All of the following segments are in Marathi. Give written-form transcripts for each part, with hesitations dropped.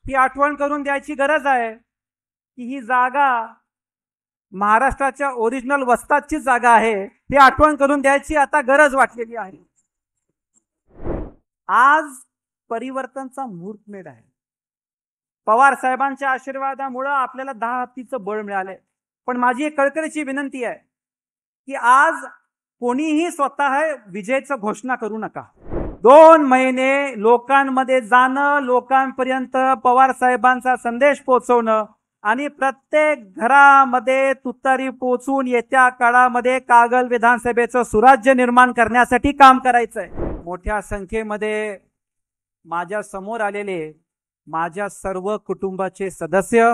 ही आठवण करून द्यायची गरज आहे की ही जागा महाराष्ट्राच्या ओरिजिनल वस्तादची जागा आहे, ही आठवण करून द्यायची आता गरज वाटलेली आहे. आज परिवर्तनचा मुहूर्तमेढ आहे. पवार साहेबांच्या आशीर्वादामुळे आपल्याला 10 हत्तीचं बळ मिळालंय. पण माझी एक कळकळीची विनंती आहे की आज कोणीही स्वतः विजयाची घोषणा करू नका. 2 महिने लोकांमध्ये जाणं, लोकांपर्यंत पवार साहेबांचा संदेश पोहोचवणं आणि प्रत्येक घरामध्ये तुतारी पोहोचून येत्या काळामध्ये कागल विधानसभेचं सुराज्य निर्माण करण्यासाठी काम करायचंय. मोठ्या संख्येमध्ये माझ्या समोर आलेले माझ्या सर्व कुटुंबाचे सदस्य,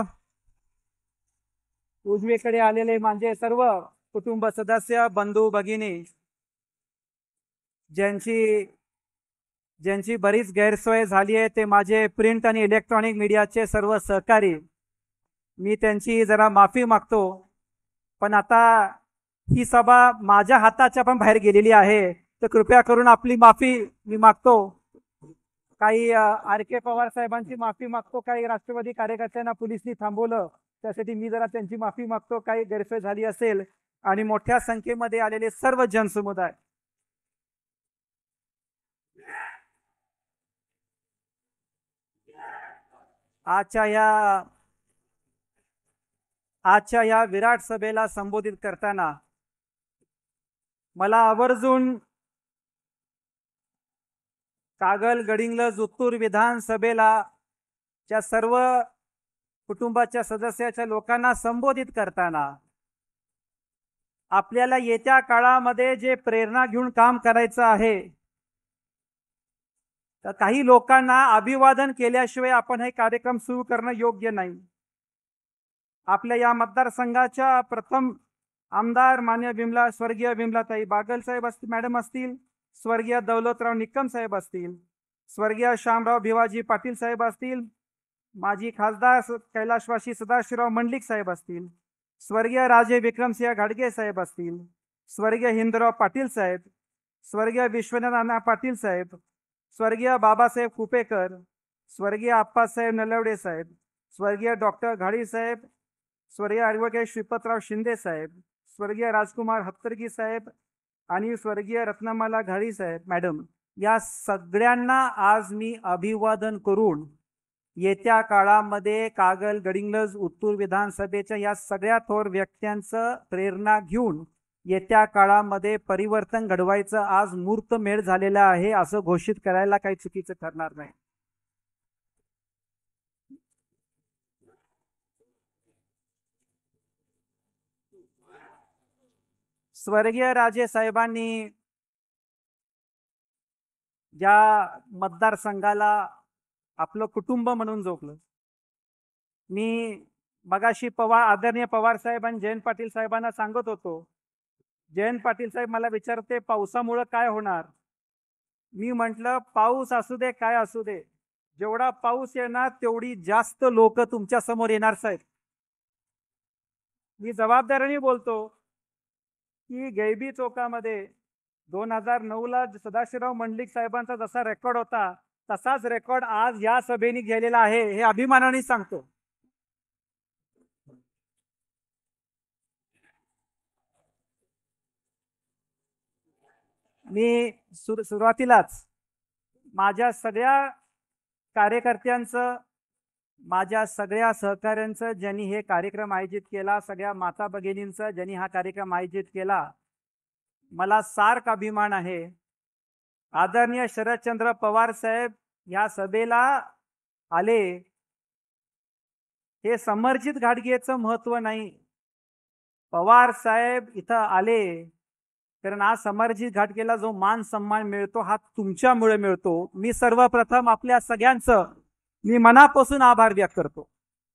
उजवीकडे आलेले माझे सर्व कुटुंब सदस्य, बंधू भगिनी, ज्यांची बरीच गैरसोय झाली आहे, ते माझे प्रिंट आणि इलेक्ट्रॉनिक मीडियाचे सर्व सहकारी, मी त्यांची जरा माफी मागतो. पण आता ही सभा माझ्या हाताच्या पण बाहेर गेलेली आहे, तर कृपया करून आपली माफी मी मागतो. काही RK पवार साहेबांची माफी मागतो. काही राष्ट्रवादी कार्यकर्त्यांना पोलिसांनी थांबवलं, त्यासाठी मी जरा त्यांची माफी मागतो. काही गैरसोय झाली असेल. आणि मोठ्या संख्येमध्ये आलेले सर्व जनसमुदाय, आजच्या या विराट सभेला संबोधित करताना मला आवर्जून कागल गडिंग्लज उत्तूर विधानसभेला च्या सर्व कुटुंबाच्या सदस्याच्या लोकांना संबोधित करताना आपल्याला येत्या काळामध्ये जे प्रेरणा घेऊन काम करायचं आहे, तर काही लोकांना अभिवादन केल्याशिवाय आपण हे कार्यक्रम सुरू करणं योग्य नाही. आपल्या या मतदारसंघाच्या प्रथम आमदार मान्य स्वर्गीय विमलाताई बागल साहेब मॅडम असतील, स्वर्गीय दौलतराव निकम साहेब असतील, स्वर्गीय श्यामराव भिवाजी पाटील साहेब असतील, माजी खासदार कैलाशवासी सदाशिवराव मंडलिक साहेब असतील, स्वर्गीय राजे विक्रमसिंह घाडगे साहेब असतील, स्वर्गीय हिंदराव पाटील साहेब, स्वर्गीय विश्वनाथ नाना पाटील साहेब, स्वर्गीय बाबासाहेब कुपेकर, स्वर्गीय आप्पासाहेब नलवडे साहेब, स्वर्गीय डॉक्टर घाडी साहेब, स्वर्गीय ॲडव्होकेट श्रीपतराव शिंदे साहेब, स्वर्गीय राजकुमार हत्तरगी साहेब आणि स्वर्गीय रत्नमाला घाडी साहेब मॅडम, या सगळ्यांना आज मी अभिवादन करून येत्या काळामध्ये कागल गडिंग्लज उत्तूर विधानसभेच्या या सगळ्या थोर व्यक्त्यांचं प्रेरणा घेऊन येत्या काळामध्ये परिवर्तन घडवायचं आज मुहूर्तमेढ झालेला आहे असं घोषित करायला काही चुकीचं ठरणार नाही. स्वर्गीय राजे साहेबांनी ज्या मतदारसंघाला आपलं कुटुंब म्हणून जोखलं, मी मगाशी आदरणीय पवार साहेब आणि जयंत पाटील साहेबांना सांगत होतो. जयंत पाटील साहेब मला विचारते पावसामुळे काय होणार. मी म्हटलं पाऊस असू दे काय असू दे, जेवढा पाऊस येणार तेवढी जास्त लोक तुमच्या समोर येणार साहेब. मी जबाबदारीने बोलतो की गैबी चौकामध्ये 2009ला सदाशिवराव मंडलिक साहेबांचा जसा रेकॉर्ड होता तसाच रेकॉर्ड आज या सभेने गेलेला आहे, हे अभिमानाने सांगतो. मी सुरुवातीलाच माझ्या सगळ्या कार्यकर्त्यांचं, माझ्या सगळ्या सहकाऱ्यांचं, ज्यांनी हे कार्यक्रम आयोजित केला, सगळ्या माता भगिनींचं ज्यांनी हा कार्यक्रम आयोजित केला, मला सार्क अभिमान आहे. आदरणीय शरदचंद्र पवार साहेब या सभेला आले, हे समर्जित घाडगेचं महत्व नाही, पवार साहेब इथं आले कारण आज समर्जित घाटगेला जो मान सन्मान मिळतो हा तुमच्यामुळे मिळतो. मी सर्वप्रथम आपल्या सगळ्यांचं मी मनापासून आभार व्यक्त करतो.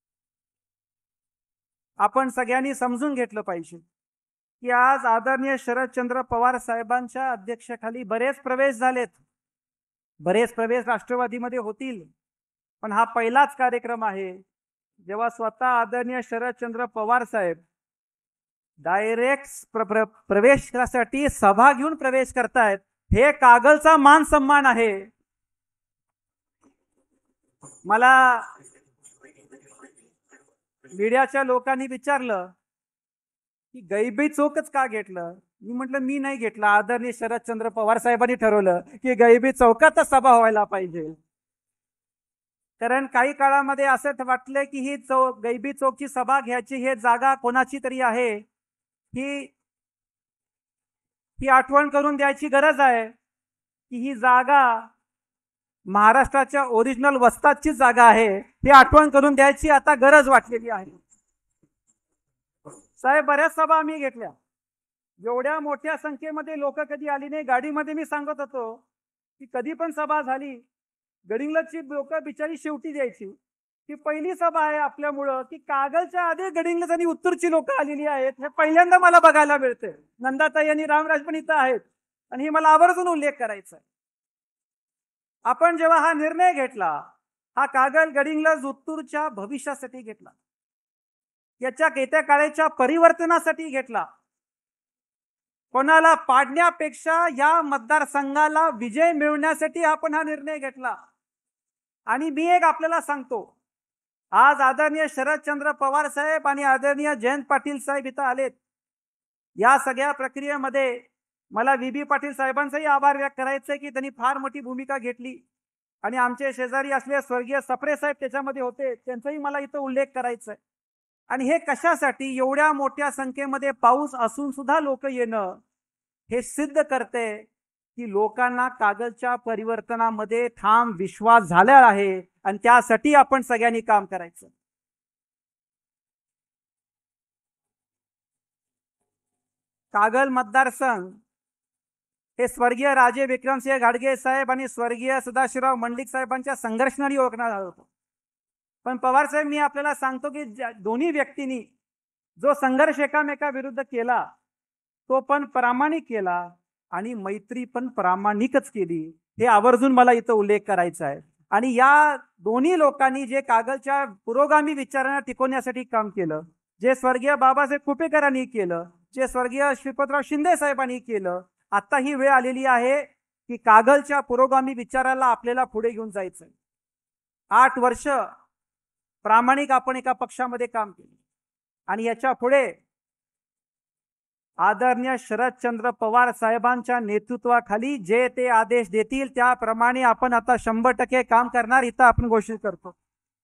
आपण सगळ्यांनी समजून घेतलं पाहिजे की आज आदरणीय शरदचंद्र पवार साहेबांच्या अध्यक्षतेखाली बरेच प्रवेश झालेत, बरेच प्रवेश राष्ट्रवादीमध्ये होतील, पण हा पहिलाच कार्यक्रम आहे जेव्हा स्वतः आदरणीय शरदचंद्र पवार साहेब डायरेक्ट प्रवेश करण्यासाठी सभा घेऊन प्रवेश करतायत. हे कागलचा मान सन्मान आहे. मीडियाच्या लोकांनी विचारलं की गैबी चौकच का घेतलं. मी म्हटलं मी नाही घेतला, आदरणीय शरदचंद्र पवार साहेबांनी ठरवलं की गैबी चौकातच सभा व्हायला पाहिजे. कारण काही काळामध्ये असं वाटलं की ही गैबी चौकची सभा घ्यायची हे जागा कोणाची तरी आहे, ही ही आठवण करून द्यायची गरज आहे की ही जागा महाराष्ट्राच्या ओरिजिनल वस्तादची जागा आहे. ही आठवण करून द्यायची आता गरज वाटलेली आहे. साहेब, बऱ्याच सभा आम्ही घेतल्या. एवढ्या मोठ्या संख्येमध्ये लोक कधी आली नाही. गाडीमध्ये मी सांगत होतो की कधी पण सभा झाली, गडिंग्लजची लोक बिचारी शेवटी द्यायची. ही पहिली सभा आहे आपल्यामुळं की कागलच्या आधी गडिंग्लज आणि उत्तरची लोक आलेली आहेत. हे पहिल्यांदा मला बघायला मिळते. नंदाताई आणि रामराज पण इथं आहेत आणि हे मला आवर्जून उल्लेख करायचा आहे. आपण जेव्हा हा निर्णय घेतला, हा कागल गडिंग्लज उत्तूरच्या भविष्यासाठी घेतला, याच्या येत्या काळाच्या परिवर्तनासाठी घेतला. कोणाला पाडण्यापेक्षा या मतदारसंघाला विजय मिळवण्यासाठी आपण हा निर्णय घेतला. आणि मी एक आपल्याला सांगतो, आज आदरणीय शरदचंद्र पवार साहेब आणि आदरणीय जयंत पाटील साहेब इथं आलेत. या सगळ्या प्रक्रियेमध्ये मला VB पाटील साहेबांचाही आभार व्यक्त करायचे की त्यांनी फार मोठी भूमिका घेतली आणि आमचे शेजारी असलेले स्वर्गीय सप्रे साहेब त्याच्यामध्ये होते, त्यांचाही मला इथं उल्लेख करायचा आहे. आणि हे कशासाठी, एवढ्या मोठ्या संख्येमध्ये पाऊस असून सुद्धा लोक येणं हे सिद्ध करते की लोकांना कागलच्या परिवर्तनामध्ये ठाम विश्वास झाला आहे आणि त्यासाठी आपण सगळ्यांनी काम करायचं. कागल मतदारसंघ हे स्वर्गीय राजे विक्रमसिंह घाडगे साहेब आणि स्वर्गीय सदाशिवराव मंडलिक साहेबांच्या संघर्षणाने ओळखण्यात आलं होतं. पण पवार साहेब, मी आपल्याला सांगतो की दोन्ही व्यक्तींनी जो संघर्ष एकामेका विरुद्ध केला तो पण प्रामाणिक केला आणि मैत्री पण प्रामाणिकच केली. हे आवर्जून मला इथं उल्लेख करायचा आहे. आणि या दोन्ही लोकांनी जे कागलच्या पुरोगामी विचारांना टिकवण्यासाठी काम केलं, जे स्वर्गीय बाबासाहेब कुपेकरांनी केलं, जे स्वर्गीय श्रीपतराव शिंदे साहेबांनी केलं, आता ही वेळ आलेली आहे की कागलच्या पुरोगामी विचाराला आपल्याला पुढे घेऊन जायचं. 8 वर्ष प्रामाणिक आपण एका पक्षामध्ये काम केलं आणि याच्या पुढे आदरणीय शरदचंद्र पवार साहेबांच्या नेतृत्वाखाली जे ते आदेश देतील त्याप्रमाणे आपण आता 100% काम करणार, इथं आपण घोषित करतो.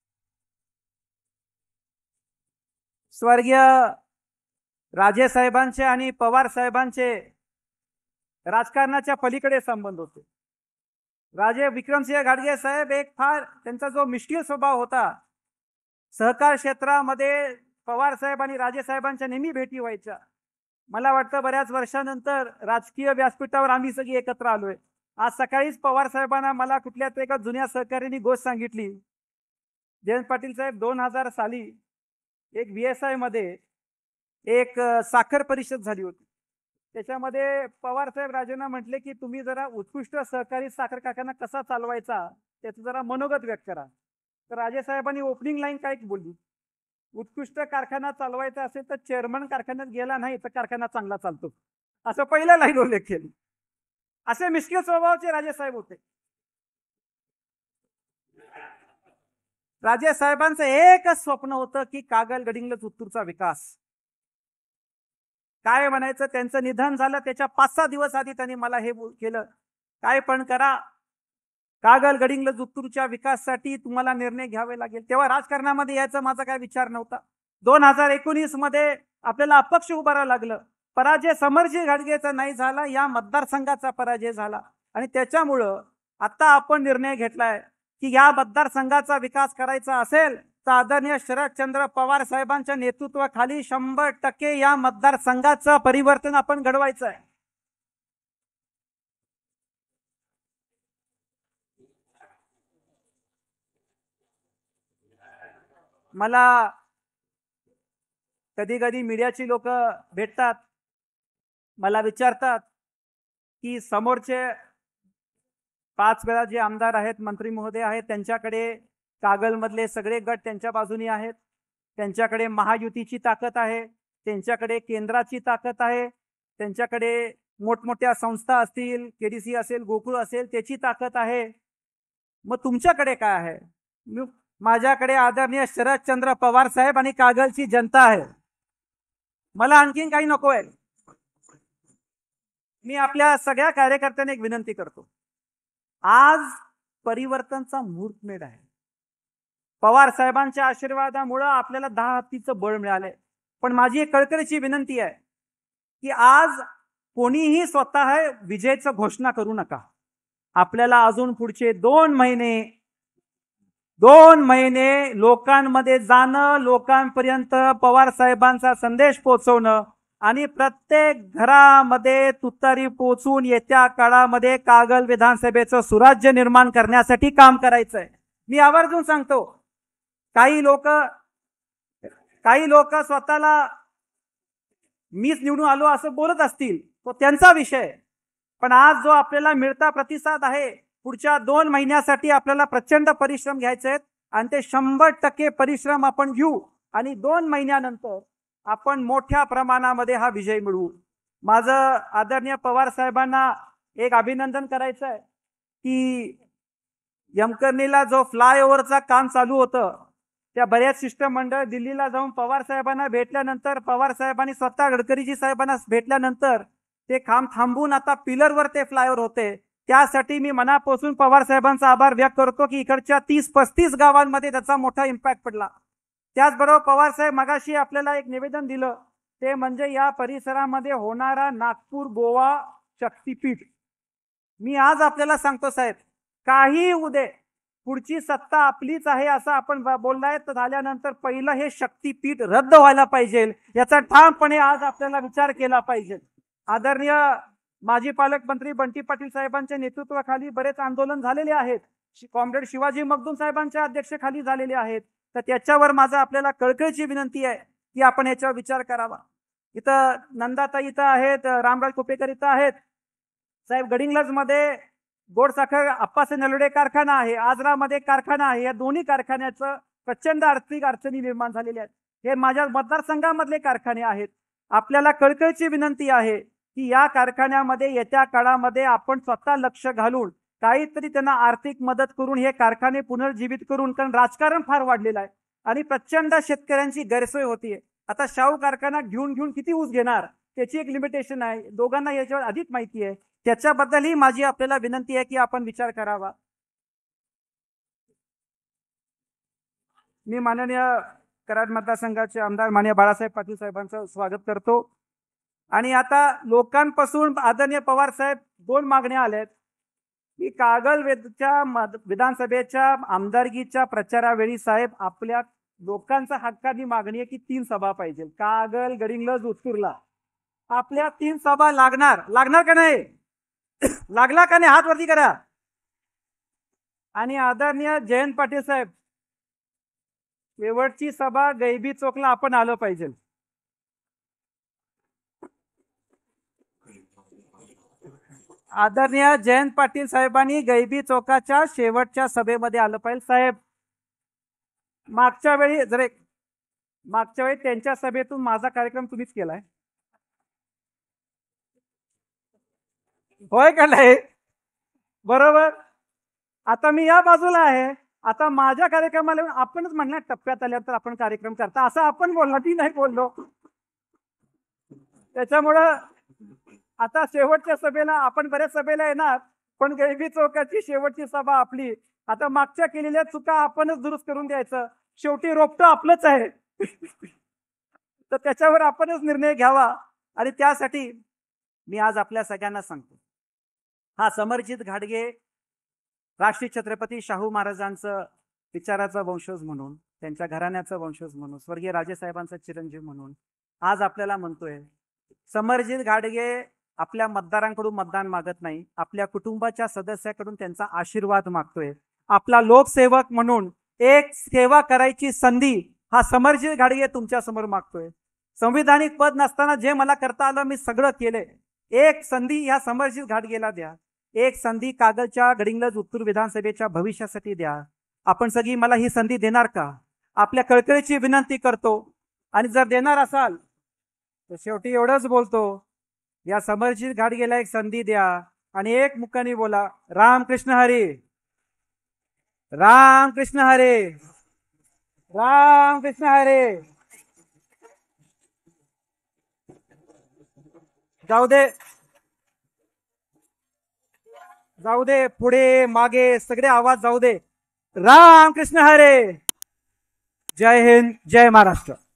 स्वर्गीय राजे साहेबांचे आणि पवार साहेबांचे राजकारणाच्या पलीकडे संबंध होते. राजे विक्रमसिंह घाडगे साहेब एक फार त्यांचा जो मिश्किल स्वभाव होता, सहकार क्षेत्रामध्ये पवार साहेब आणि राजे साहेबांच्या नेहमी भेटी व्हायच्या. मला वाटतं बऱ्याच वर्षानंतर राजकीय व्यासपीठावर आम्ही सगळी एकत्र आलोय. आज सकाळीच पवार साहेबांना मला कुठल्या तरी एका जुन्या सहकार्याने गोष्ट सांगितली. जयंत पाटील साहेब 2000 साली एक VSI मध्ये एक साखर परिषद झाली होती. त्याच्यामध्ये पवार साहेब राजेंना म्हटले की तुम्ही जरा उत्कृष्ट सहकारी साखर कारखाना कसा चालवायचा त्याचं जरा मनोगत व्यक्त करा. तर राजे साहेबांनी ओपनिंग लाईन काय बोलली, उत्कृष्ट कारखाना चालवायचा असेल तर चेअरमन कारखान्यात गेला नाही तर कारखाना चांगला चालतो, असं पहिल्या लाईन उल्लेख केली. असे मिश्किल स्वभावाचे राजे साहेब होते. राजे साहेबांचं एकच स्वप्न होतं की कागल गडिंग्लज उत्तूरचा विकास. काय म्हणायचं, त्यांचं निधन झालं त्याच्या 5-6 दिवस आधी त्यांनी मला हे केलं, काय पण करा, कागल गडिंग्लज उत्तूरच्या विकासासाठी तुम्हाला निर्णय घ्यावे लागेल. तेव्हा राजकारणामध्ये यायचा माझा काय विचार नव्हता. 2019 मध्ये आपल्याला अपक्ष उभारावं लागलं. पराजय समरजी घाडगेचा नाही झाला, या मतदारसंघाचा पराजय झाला. आणि त्याच्यामुळं आता आपण निर्णय घेतलाय की या मतदारसंघाचा विकास करायचा असेल तर आदरणीय शरदचंद्र पवार साहेबांच्या नेतृत्वाखाली 100% या मतदारसंघाचं परिवर्तन आपण घडवायचं आहे. मला कधी कधी मीडियाची लोक भेटतात, मला विचारतात की समोरचे 5 वेळा जे आमदार आहेत, मंत्री महोदय आहेत, त्यांच्याकडे कागलमधले सगळे गट त्यांच्या बाजूने आहेत, त्यांच्याकडे महायुतीची ताकद आहे, त्यांच्याकडे केंद्राची ताकद आहे, त्यांच्याकडे मोठमोठ्या संस्था असतील, KDC असेल, गोकुळ असेल, त्याची ताकद आहे. मग तुमच्याकडे काय आहे? माझ्याकडे आदरणीय शरदचंद्र पवार साहेब आणि कागलची जनता आहे. मला आणखीन काही नको आहे. मी आपल्या सगळ्या कार्यकर्त्यांना एक विनंती करतो. आज परिवर्तनचा मुहूर्तमेढ आहे. पवार साहेबांच्या आशीर्वादामुळे आपल्याला 10 हत्तीचं बळ मिळालंय. पण माझी एक कळकळीची विनंती आहे की आज कोणीही स्वतः विजयाची घोषणा करू नका. आपल्याला अजून पुढचे 2 महिने लोकांमध्ये जाणं, लोकांपर्यंत पवार साहेबांचा संदेश पोहोचवणं आणि प्रत्येक घरामध्ये तुतारी पोहोचून येत्या काळामध्ये कागल विधानसभेचं सुराज्य निर्माण करण्यासाठी काम करायचंय. मी आवर्जून सांगतो, काही लोक स्वतःला मीच निवडून आलो असं बोलत असतील, तो त्यांचा विषय. पण आज जो आपल्याला मिळता प्रतिसाद आहे, पुढच्या 2 महिन्यासाठी आपल्याला प्रचंड परिश्रम घ्यायचे आहेत आणि ते 100% परिश्रम आपण घेऊ आणि 2 महिन्यानंतर आपण मोठ्या प्रमाणामध्ये हा विजय मिळवू. माझं आदरणीय पवार साहेबांना एक अभिनंदन करायचं आहे की यमकर्णीला जो फ्लायओव्हरचा काम चालू होतं, त्या बऱ्याच शिष्टमंडळ दिल्लीला जाऊन पवार साहेबांना भेटल्यानंतर, पवार साहेबांनी स्वतः गडकरीजी साहेबांना भेटल्यानंतर ते काम थांबून आता पिलरवर ते फ्लायओव्हर होते. त्यासाठी मी मनापासून पवार साहेबांचा आभार व्यक्त करतो की इकडच्या 30-35 गावांमध्ये त्याचा मोठा इम्पॅक्ट पडला. त्याचबरोबर पवार साहेब मगाशी आपल्याला एक निवेदन दिलं, ते म्हणजे या परिसरामध्ये होणारा नागपूर गोवा शक्तीपीठ. मी आज आपल्याला सांगतो साहेब, काही उदे पुढची सत्ता आपलीच आहे असं आपण बोललाय, तर झाल्यानंतर पहिलं हे शक्तीपीठ रद्द व्हायला पाहिजे, याचा ठामपणे आज आपल्याला विचार केला पाहिजे. आदरणीय माजी पालकमंत्री बंटी पाटील साहेबांच्या नेतृत्वाखाली बरेच आंदोलन झालेले आहेत. कॉम्रेड शिवाजी मगदूम साहेबांच्या अध्यक्षतेखाली झालेले आहेत. तर त्याच्यावर माझा आपल्याला कळकळीची विनंती आहे की आपण याच्यावर विचार करावा. इथं नंदाताई इथं आहेत, रामराज कुपेकर इथं आहेत साहेब. गडिंग्लज मध्ये गोडसाखर आप्पासाहेब नलवडे कारखाना आहे, आजरामध्ये कारखाना आहे. या दोन्ही कारखान्याचं प्रचंड आर्थिक अडचणी निर्माण झालेल्या आहेत. हे माझ्या मतदारसंघामधले कारखाने आहेत. आपल्याला कळकळीची विनंती आहे की या कारखान्यामध्ये येत्या काळामध्ये आपण स्वतः लक्ष घालून काहीतरी त्यांना आर्थिक मदत करून हे कारखाने पुनर्जीवित करून, कारण राजकारण फार वाढलेलं आहे आणि प्रचंड शेतकऱ्यांची गैरसोय होतीये. आता शाहू कारखाना घेऊन किती ऊस घेणार, त्याची एक लिमिटेशन आहे. दोघांना याच्यावर अधिक माहिती आहे. त्याच्याबद्दलही माझी आपल्याला विनंती आहे की आपण विचार करावा. मी माननीय कराड मतदारसंघाचे आमदार माननीय बाळासाहेब पाटील साहेबांचं स्वागत करतो. आणि आता लोकांपासून आदरणीय पवार साहेब 2 मागण्या आल्यात की कागल विधानसभेच्या आमदारकीच्या प्रचारावेळी साहेब आपल्या लोकांचा हक्काची मागणी आहे की 3 सभा पाहिजे. कागल, गडिंग्लज, उत्तूरला आपल्या 3 सभा लागणार का नाही? लागला का नाही? हात वरती करा. आणि आदरणीय जयंत पाटील साहेब, शेवटची सभा गैबी चौकला आपण आलं पाहिजे. आदरणीय जयंत पाटील साहेबांनी गैबी चौकाच्या शेवटच्या सभेमध्ये आलं पाहिजे. साहेब, मागच्या वेळी त्यांच्या सभेतून माझा कार्यक्रम तुम्हीच केलाय, होय का नाही? बरोबर. आता मी या बाजूला आहे. आता माझ्या कार्यक्रमाला आपणच म्हणणार टप्प्यात आल्यानंतर आपण कार्यक्रम करता, असं आपण बोलला, ती नाही बोललो. त्याच्यामुळं आता शेवटच्या सभेला आपण बऱ्याच सभेला येणार, पण गैबी चौकाची शेवटची सभा आपली. आता मागच्या केलेल्या चुका आपणच दुरुस्त करून द्यायचं. शेवटी रोपटं आपलंच आहे. तर त्याच्यावर आपणच निर्णय घ्यावा. आणि त्यासाठी मी आज आपल्या सगळ्यांना सांगतो, हा समरजित घाटगे राष्ट्रीय छत्रपती शाहू महाराजांचं विचाराचा वंशज म्हणून, त्यांच्या घराण्याचा वंशज म्हणून, स्वर्गीय राजेसाहेबांचा चिरंजीव म्हणून आज आपल्याला म्हणतोय, समरजित घाटगे आपल्या मतदारांकडून मतदान मागत नाही, आपल्या कुटुंबाच्या सदस्याकडून त्यांचा आशीर्वाद मागतोय. आपला लोकसेवक म्हणून एक सेवा करायची संधी हा समरजित घाटगे तुमच्या समोर मागतोय. संविधानिक पद नसताना जे मला करता आलं मी सगळं केलंय. एक संधी ह्या समरजित घाटगेला द्या. एक संधी कागलच्या गडिंग्लज उत्तूर विधानसभेच्या भविष्यासाठी द्या. आपण सगळी मला ही संधी देणार का? आपल्या कळकळीची विनंती करतो. आणि जर देणार असाल तर शेवटी एवढंच बोलतो, या समरजित घाटगेला एक संधी द्या आणि एक मुखाने बोला, रामकृष्ण हरी, रामकृष्ण हरी. राम कृष्ण हरे. जाऊ दे जाऊ दे, पुढे मागे सगळे आवाज जाऊ दे. राम कृष्ण हरे. जय हिंद, जय महाराष्ट्र.